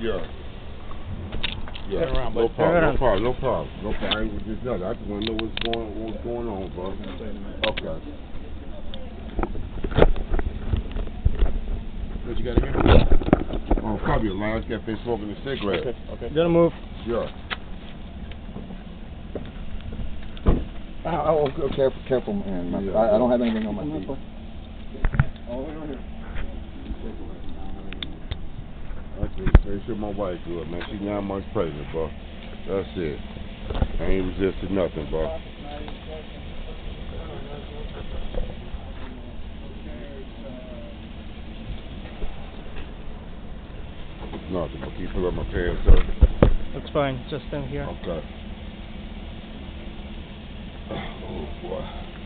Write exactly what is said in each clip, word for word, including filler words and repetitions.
Yeah. Yeah. Turn around, no, buddy. problem, Turn no problem. No problem. No problem. I ain't with this nothing. I just want to know what's going what's going on, bro. Okay. What you got in here? Oh, probably a lounge cafe smoking a cigarette. Okay. Okay. Don't move. Yeah. Oh, oh, careful, careful, man. Yeah. I, I don't have anything on my feet. Oh, right here. Okay, make sure my wife good, man. She's nine months pregnant, bro. That's it. I ain't resisting nothing, bro. It's nothing, but keep pulling up my pants, sir. That's fine. Just stand here. Okay. Oh, boy.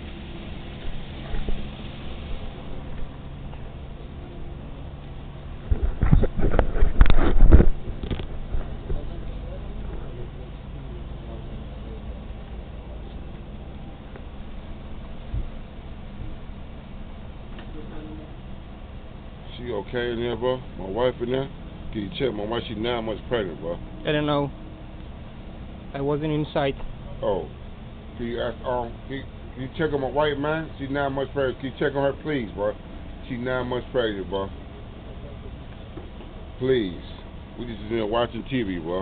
She okay in there, bro? My wife in there? Can you check my wife? She's nine months pregnant, bro. I don't know. I wasn't inside. Oh. Can you ask, um, can you, can you check on my wife, man? She's nine months pregnant. Can you check on her, please, bro? She's nine months pregnant, bro. Please. We just in there watching T V, bro.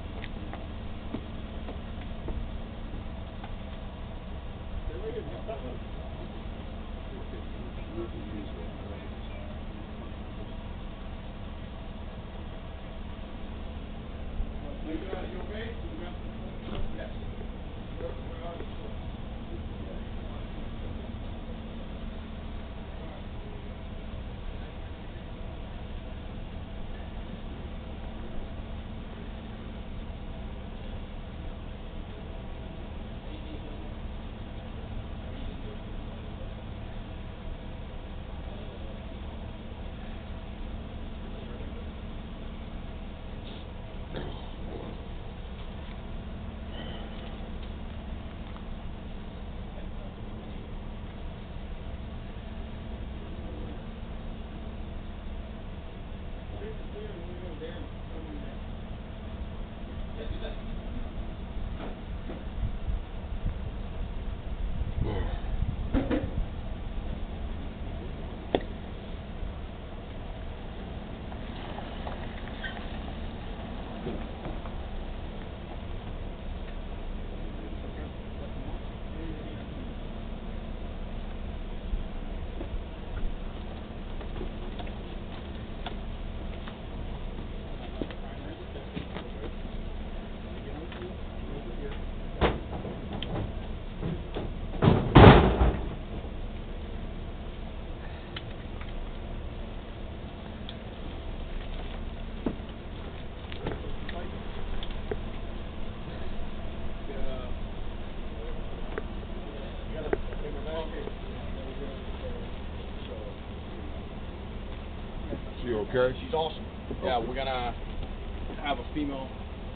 She okay? She's awesome. Okay. Yeah, we're gonna have a female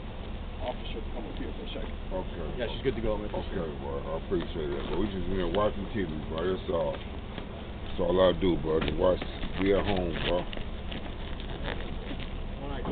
officer come up here for a second. Okay. Yeah, she's good to go, man. Okay, well, I appreciate that. But we just in there watching T V, bro. That's all. That's all I do, bro. Just watch. Be at home, bro. All right.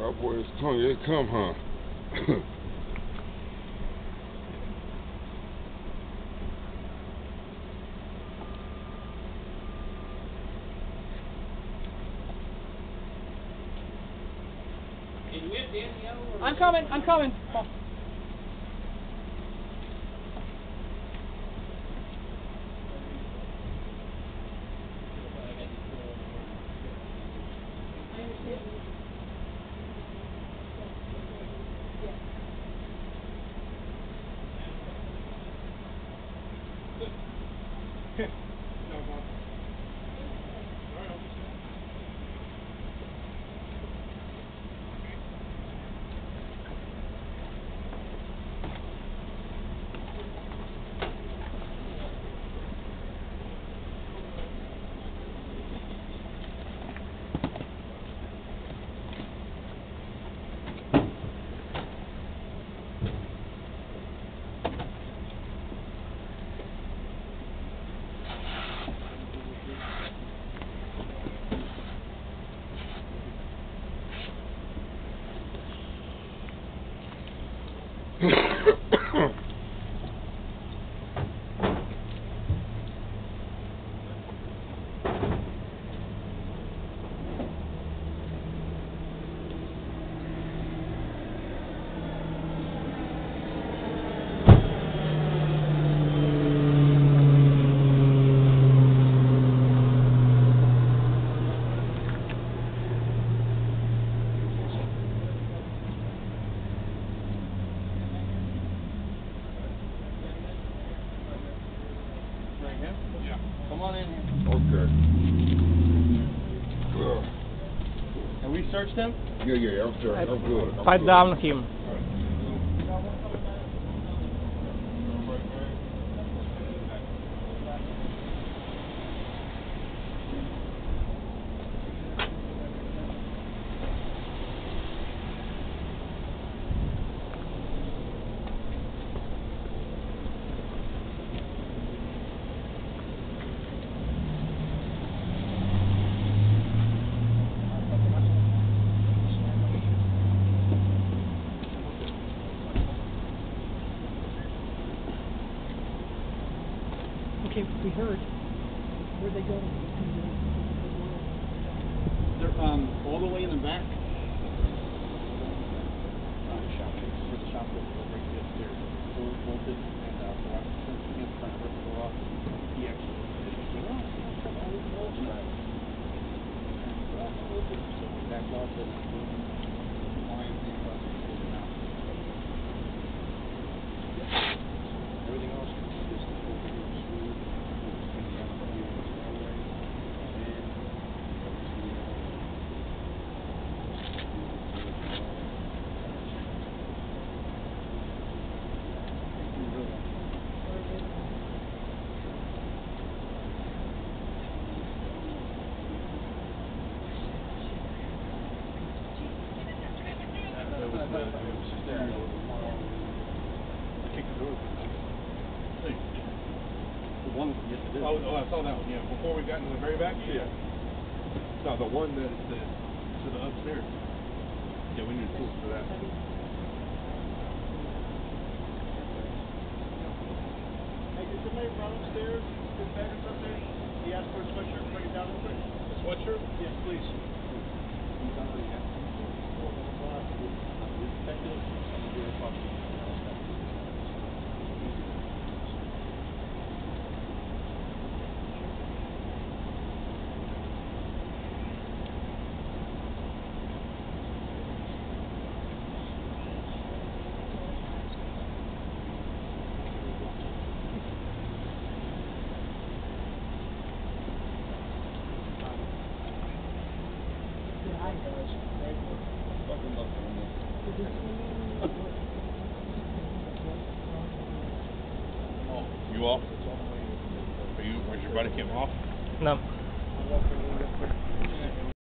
Y'all boys come, they come, huh? I'm coming, I'm coming. Oh. Come on in here. Okay. Good. And we searched him? Yeah, yeah, I'm sure. I'm good. I'm Pat good. down him. Okay, we heard. Where'd they go? They're um all the way in the back. Uh, shop. Where the shop is, right there, upstairs. Full bolted and uh, the last since he gets trying to rip the door off, he actually did it. Oh, so backed off and line being across the floor now. Everything else is just over here smooth. Oh, oh, I saw that one, yeah. Before we got into the very back? Yeah. No, the one that, that to the upstairs. Yeah, we need tools for that. Hey, did somebody run upstairs? This beggar's up there? He asked for a sweatshirt. Bring it down real quick. A sweatshirt? Yes, please. He's already got it. Detective, I'm going to do a copy. You off? Are you, where's your buddy came off? No.